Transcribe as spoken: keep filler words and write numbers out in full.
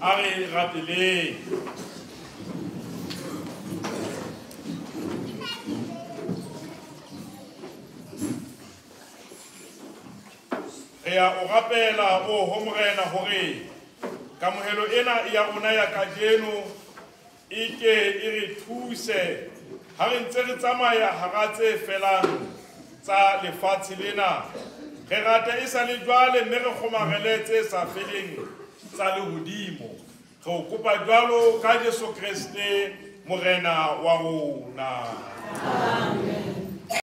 a re rapeleng. Re a o rapela o ho Morena hore kamohelo ena ya rona ya kajeno e ke e re thuse ha re ntse re tsamaya hara tse felang tsa lefatshe lena. Re rata e sa le jwale mme re kgomarele tse sa feleng tsa lehodimo. Re o kopa jwalo ka Jesu Kriste Morena wa rona. Amen.